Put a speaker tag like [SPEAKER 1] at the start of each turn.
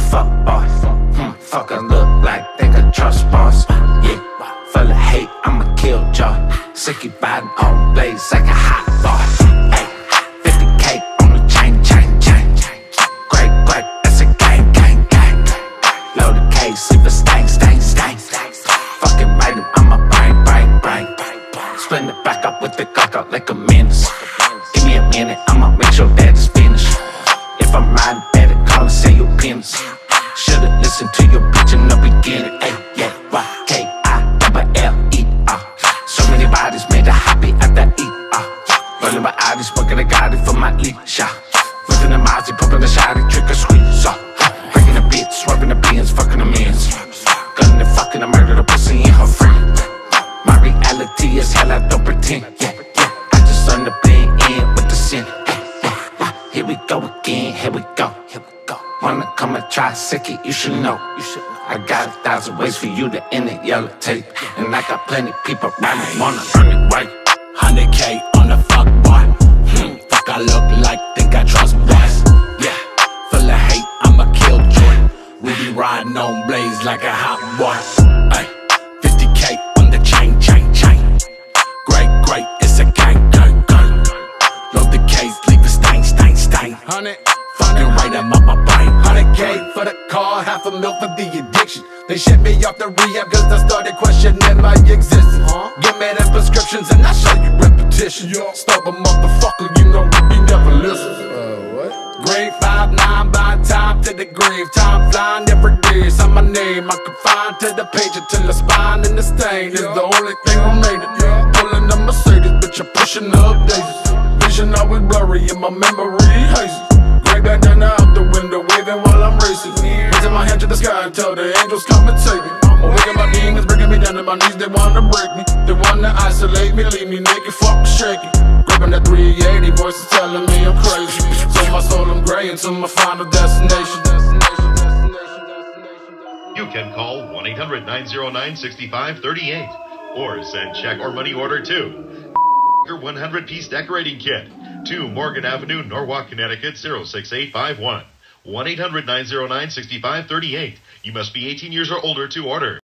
[SPEAKER 1] fuck boys. Fucker look like they could trust boss. Yeah, full of hate, I'ma kill Joe. Sicky biting on blaze like a hot bar. Ay, 50K on the chain. Great, that's a gang. Load the case, leave a stain. Fucking right him, I'ma bang. Split it back up with the cock out like a menace. Give me a minute, I'ma make sure that it's finished. If I'm riding, better call and say your penis. Should've listened to your bitch in the beginning. Ay, yeah, YKILLER. So many bodies made a happy at the ER. Rolling my eyes, smoking a Gotti for my leash. Whipping the Mozzie, pumping the shotty, trick or squeeze. Breaking the beats, swerving the beans, fucking the mans. Gunning and fucking, I murder the pussy and her friend. My reality is hell, I don't pretend. Yeah, I just learned to blend in with the sin. Here we go again, here we go. Wanna come and try sicky, you should know. I got 1,000 ways for you to end it, yellow tape. And I got plenty people around me, wanna earn it right.
[SPEAKER 2] 100K on the fuck boy. Fuck I look like, think I trust boys. Yeah, full of hate, I'ma kill joy. We be riding on blaze like a hot boy. Ay, 50K on the chain. Great, it's a gang. Load the case, leave a stain.
[SPEAKER 3] 100,
[SPEAKER 2] Fucking right, I'm up my brain.
[SPEAKER 3] 100K for the car, $500,000 for the addiction. They shipped me off the rehab cause I started questioning my existence. Give me the prescriptions and I show you repetition. Stubborn motherfucker, you know we never listen. Grade 5'9", by time to the grave. Time flying every day, it's on my name. I confine to the page until the spine and the stain is the only thing I made it. Pulling the Mercedes, bitch, I'm pushing the updates. Vision always blurry and my memory hazy. Gray bandana out the window, waving while I'm racing. Raising my hand to the sky until the angels come and take me. Awaken my demons, bringing me down to my knees. They wanna break me, they wanna isolate me, leave me naked, fucking shaky. Grabbing that 380, voices telling me I'm crazy. Sold my soul, I'm gray until my final destination.
[SPEAKER 4] You can call 1-800-909-6538 or send check or money order to 100-piece decorating kit to Morgan Avenue, Norwalk, Connecticut 06851. 1-800-909-6538. You must be 18 years or older to order.